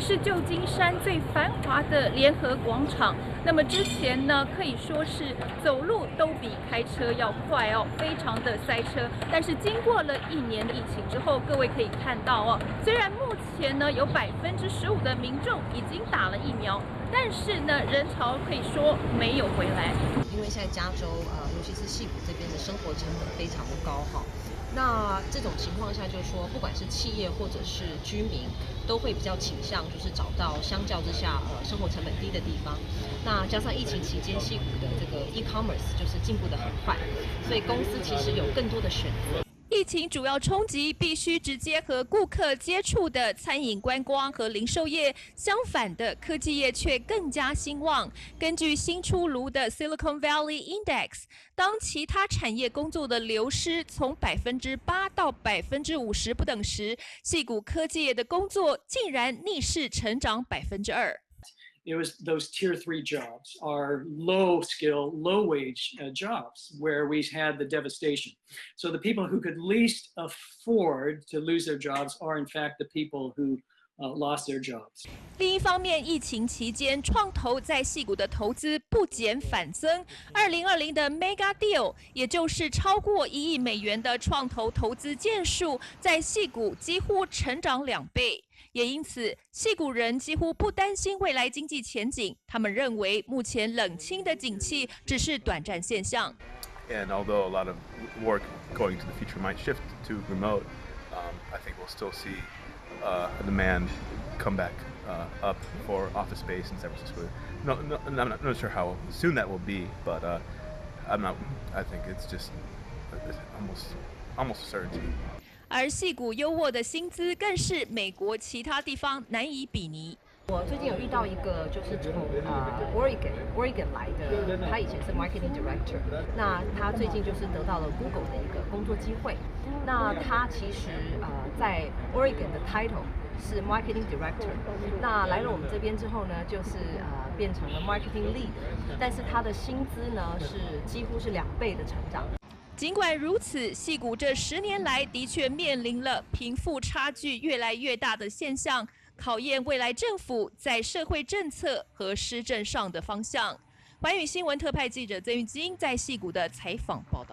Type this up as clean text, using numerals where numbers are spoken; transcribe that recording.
是旧金山最繁华的联合广场。那么之前呢，可以说是走路都比开车要快哦，非常的塞车。但是经过了1年的疫情之后，各位可以看到哦，虽然目前呢有15%的民众已经打了疫苗，但是呢人潮可以说没有回来。 因为现在加州尤其是矽谷这边的生活成本非常的高哈。那这种情况下，就是说，不管是企业或者是居民，都会比较倾向就是找到相较之下生活成本低的地方。那加上疫情期间，矽谷的这个 e-commerce 就是进步的很快，所以公司其实有更多的选择。 疫情主要冲击必须直接和顾客接触的餐饮、观光和零售业，相反的，科技业却更加兴旺。根据新出炉的 Silicon Valley Index， 当其他产业工作的流失从8%到50%不等时，矽谷科技业的工作竟然逆势成长2%。 It was those tier 3 jobs are low skill, low wage jobs where we had the devastation. So the people who could least afford to lose their jobs are in fact the people who lost their jobs. 另一方面，疫情期间，创投在矽谷的投资不减反增。2020的 Mega Deal， 也就是超过1亿美元的创投投资件数，在矽谷几乎成长2倍。也因此，矽谷人几乎不担心未来经济前景。他们认为，目前冷清的景气只是短暂现象。 And although a lot of work going to the future might shift to remote, I think we'll still see a demand come back up for office space in San Francisco. I'm not sure how soon that will be, but I think it's just almost a certainty. 而矽谷优渥的薪资更是美国其他地方难以比拟。 我最近有遇到一个就是从Oregon 来的，他以前是 Marketing Director， 那他最近就是得到了 Google 的一个工作机会。那他其实在 Oregon 的 title 是 Marketing Director， 那来了我们这边之后呢，就是变成了 Marketing Lead， 但是他的薪资呢是几乎是2倍的成长。 尽管如此，矽谷这10年来的确面临了贫富差距越来越大的现象，考验未来政府在社会政策和施政上的方向。寰宇新闻特派记者曾玉金在矽谷的采访报道。